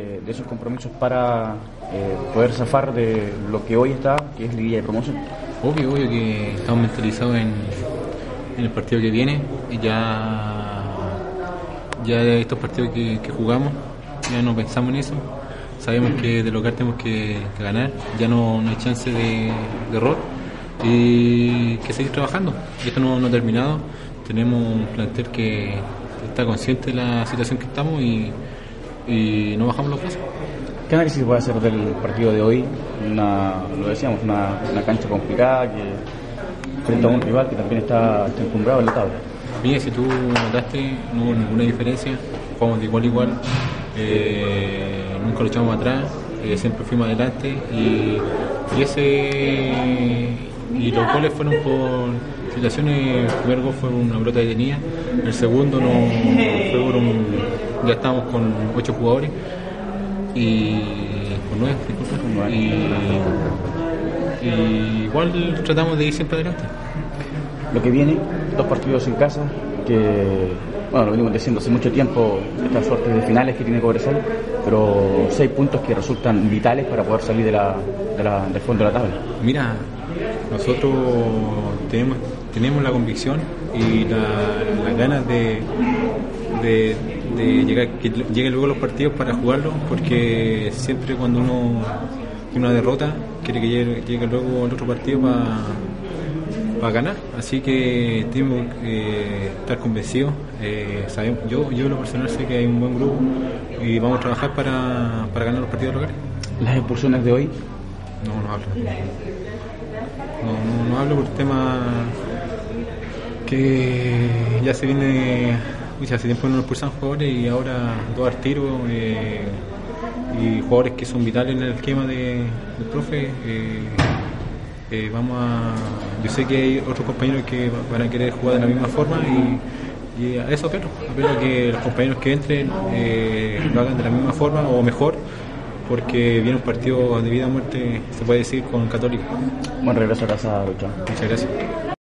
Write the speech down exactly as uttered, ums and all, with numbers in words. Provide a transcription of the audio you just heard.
de esos compromisos para eh, poder zafar de lo que hoy está, que es liguilla de promoción. Obvio, obvio que estamos mentalizados en, en el partido que viene y ya, ya de estos partidos que, que jugamos, ya no pensamos en eso. Sabemos que de local tenemos que, que ganar, ya no, no hay chance de, de error y que seguir trabajando. Esto no, no ha terminado, tenemos un plantel que está consciente de la situación que estamos y y no bajamos los brazos. ¿Qué análisis puede hacer del partido de hoy? Una, lo decíamos, una, una cancha complicada que frente a un rival que también está, está encumbrado en la tabla. Bien, si tú notaste, no hubo ninguna diferencia, jugamos de igual a igual, eh, nunca lo echamos atrás, eh, siempre fuimos adelante y, y ese y los goles fueron por situaciones. El primer gol fue una pelota detenida, el segundo no fue por un, ya estábamos con ocho jugadores y con nueve, disculpa, y, y igual tratamos de ir siempre adelante. Lo que viene, dos partidos en casa, que bueno, lo venimos diciendo hace mucho tiempo, estas suertes de finales que tiene Cobresal, pero seis puntos que resultan vitales para poder salir de la, de la, del fondo de la tabla. Mira, nosotros tenemos, tenemos la convicción y la, las ganas de, de, de llegar, que lleguen luego los partidos para jugarlos, porque siempre cuando uno tiene una derrota quiere que llegue, llegue luego el otro partido para para ganar, así que tenemos que eh, estar convencidos. Eh, sabemos, yo, yo en lo personal sé que hay un buen grupo y vamos a trabajar para, para ganar los partidos locales. ¿Las expulsiones de hoy? No, no hablo. No, no, no hablo por tema que ya se viene, uy, hace tiempo no nos expulsan jugadores y ahora dos al tiro eh, y jugadores que son vitales en el esquema de, del profe. Eh, Eh, vamos a, yo sé que hay otros compañeros que van a querer jugar de la misma forma y, y a eso apelo, apelo a que los compañeros que entren eh, lo hagan de la misma forma o mejor, porque viene un partido de vida o muerte, se puede decir, con Católico. Buen regreso a casa, Lucho. Muchas gracias.